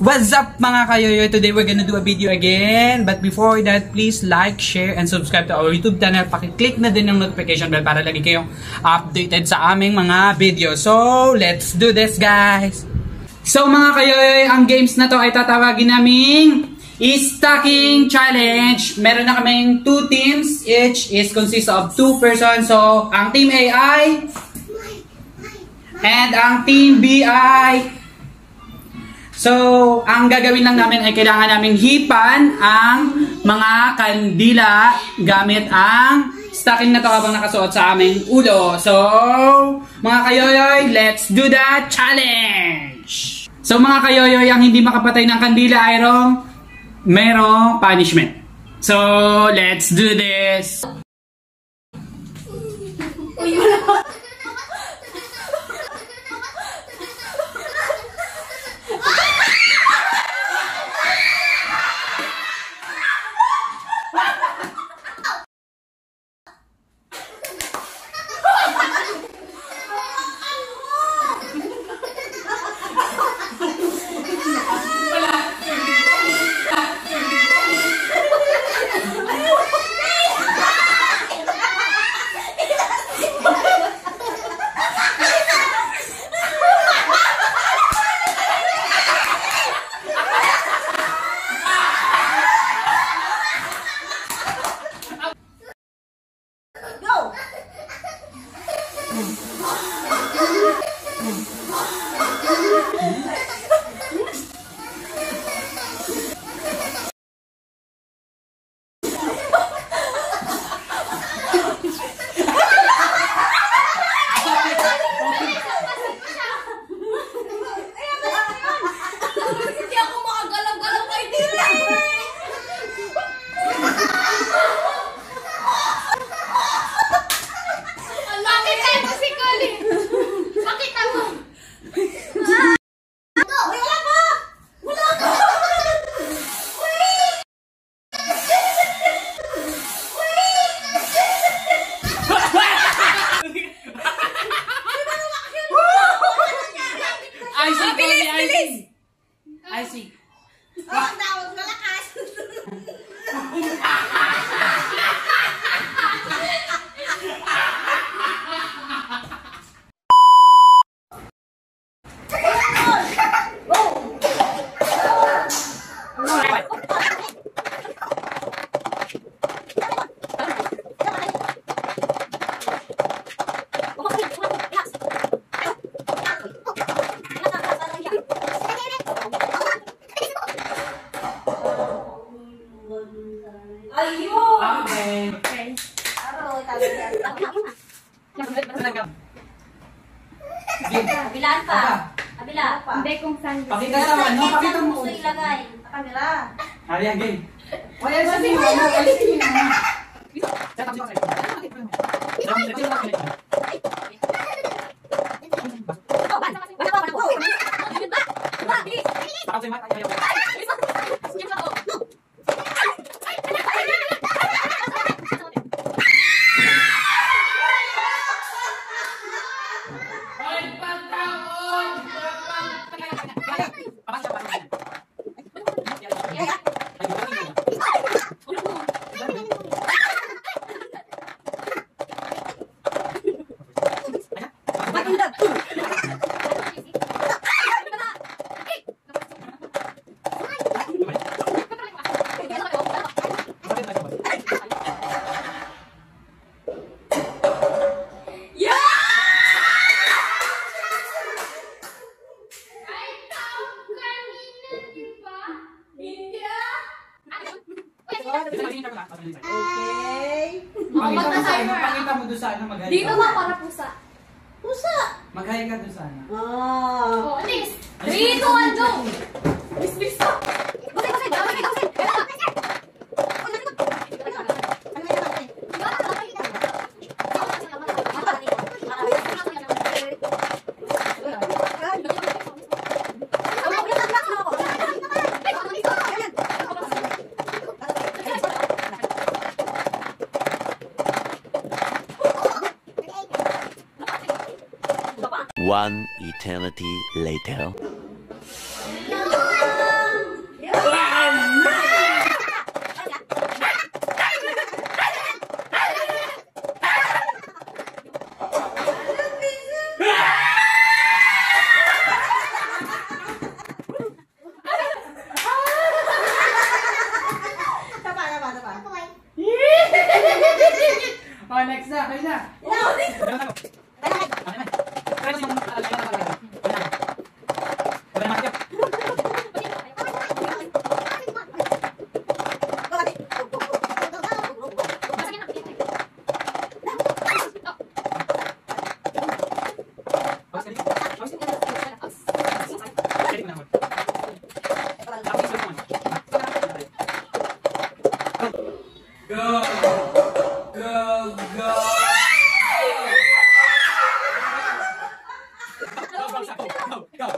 What's up mga kayoyoy? Today we're gonna do a video again. But before that, please like, share, and subscribe to our YouTube channel. Pakiclick na din ng notification bell para lagi kayong updated sa aming mga video. So, let's do this guys! So mga kayoyoy, ang games na to ay tatawagin naming Stacking Challenge. Meron na kaming 2 teams. Each is consists of 2 persons. So, ang team A ay and ang team B ay. So, ang gagawin lang namin ay kailangan namin hipan ang mga kandila gamit ang stacking na to habang nakasuot sa aming ulo. So, mga kayoyoy, let's do the challenge! So, mga kayoyoy, ang hindi makapatay ng kandila ay merong punishment. So, let's do this! I see. Oh, dapat malakas. Kabilaan pa. Kabila. Hindi kung saan. Pakita naman, no? Pakita mo. Gusto ilagay. Sa kamera. Hari again. Wala sa sino. Alisin mo. Okay. Pakita mo doon sa ano, mag-high. Dito ba para pusa? Pusa. Mag-high ka doon sa ano. Oh, alis. 3, 2, 1, go! Bilis ka. One eternity later.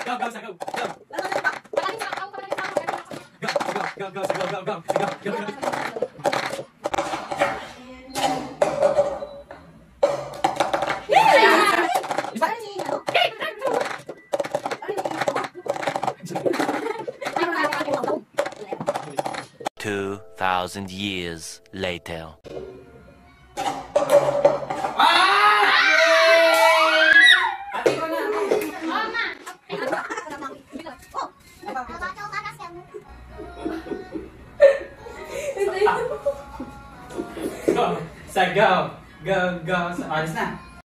Two 2,000 years later. Go. Sa go. Go, go. Sa alis na.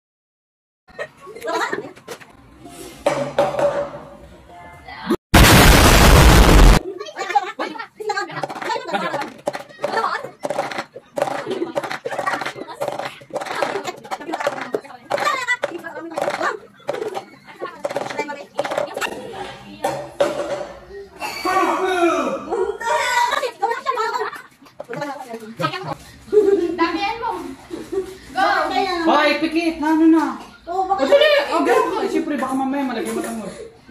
Damihan mo. Go! Hoy, pikit. Ano na? Oo, baka Dali! Oh, go. Siyempre, baka mamaya malagay mo mo.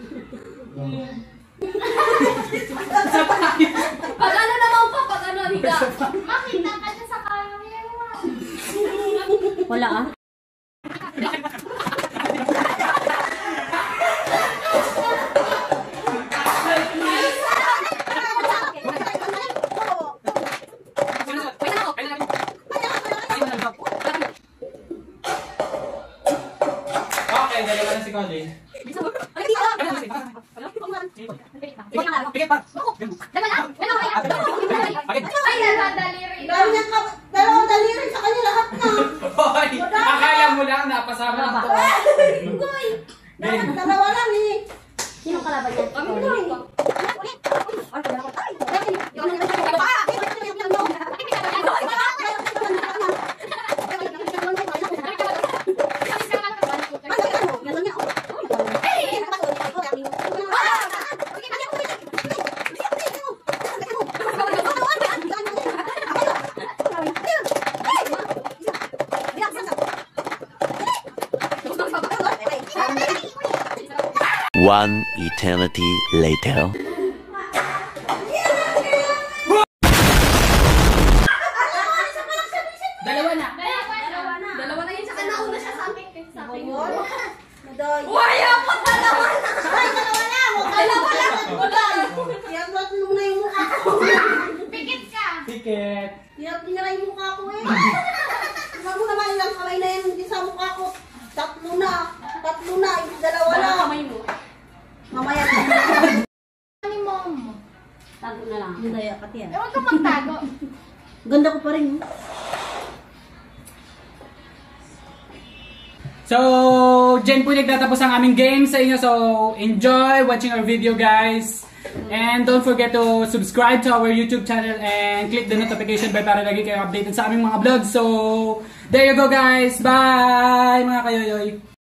Pag ano naman pa, pag ano, higa. Makita ka dyan sa camera. wala ah. Okay, dalawa na si Colin. Pikit pa. Ay, naladali rin. Dalawang daliri sa kanya lahat na. Hoy, akala mo lang napasama ng to. Dalawa lang eh. Sino kalaban yan? Kami ko. One eternity later. Dalawa na. Dalawa na yun. Saka nauna siya sa akin. Sa akin. Uy, ako dalawa na. Ay, dalawa lang. Dalawa lang. Yan, tatlong na yung mukha ko. Pikit ka. Pikit. Yan, tinira yung mukha ko eh. Tingnan mo naman ilang kamay na yan sa mukha ko. Tatlo na. Yung dalawa na. Kamay mo. Mamaya na. Ano ni mom mo? Tago na lang. Hindi, akat yan. Eh, huwag kang magtago. Ganda ko pa rin. So, dyan po nagtatapos ang aming game sa inyo. So, enjoy watching our video, guys. And don't forget to subscribe to our YouTube channel and click the notification bell para lagi kayo updated sa aming mga vlogs. So, there you go, guys. Bye, mga kayoyoy.